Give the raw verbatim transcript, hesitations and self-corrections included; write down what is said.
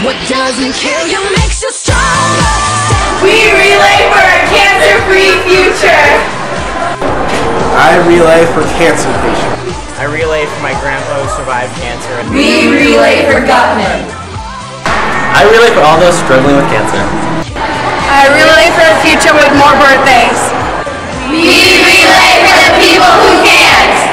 What doesn't kill you makes you stronger. We relay for a cancer-free future. I relay for cancer patients. I relay for my grandpa who survived cancer. We relay for Gutman. I relay for all those struggling with cancer. I relay for a future with more birthdays. We relay for the people who can't.